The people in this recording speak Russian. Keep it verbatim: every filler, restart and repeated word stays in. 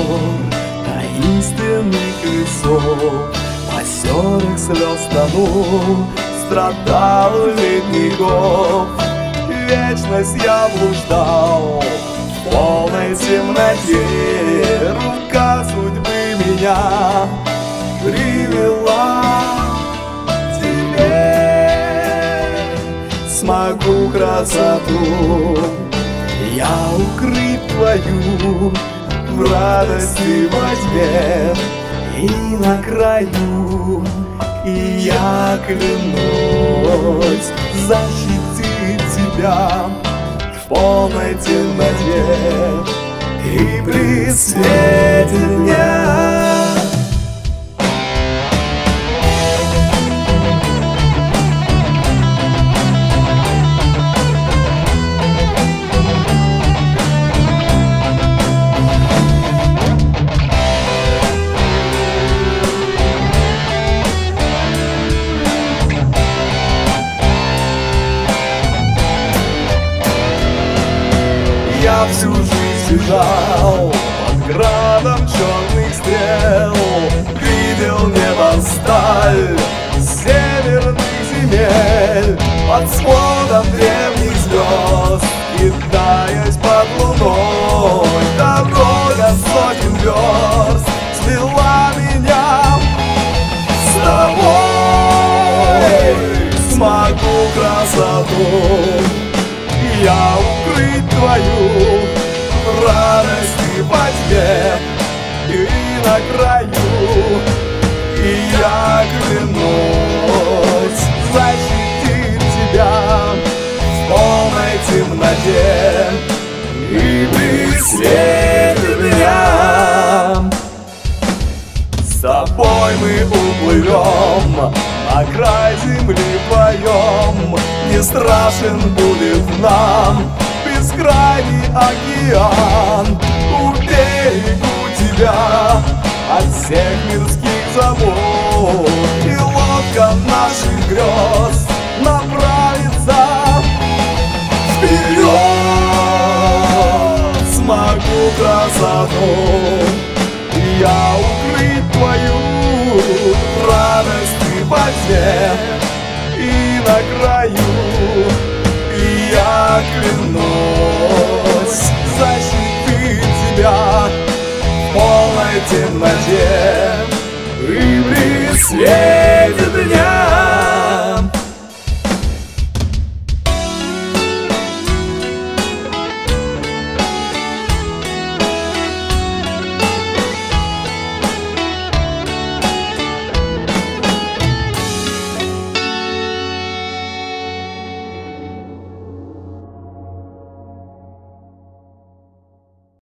таинственных лесов, озерах слез тону, страдал летний год. Вечность я блуждал в полной темноте, рука судьбы меня привела к тебе. Смогу красоту я укрыть твою в радости во тьме и на краю. И я клянусь защитить тебя в полной темноте и при свете дня. Я всю жизнь бежал под градом черных стрел, видел небо сталь северных земель, под сводом древних звезд, кидаясь под луной. Дорога сотен верст свела меня с тобой. Смогу красоту я укрыть твою в радости во тьме и на краю. И я клянусь защитить тебя в полной темноте и при свете дня. С тобой мы уплывем на край земли вдвоем, не страшен будет нам бескрайний океан. Уберегу тебя от всех мирских забот, и лодка наших грез направится вперед. Смогу красоту я укрыть твою в радости во тьме и на краю. И я клянусь защитить тебя в полной темноте и при свете.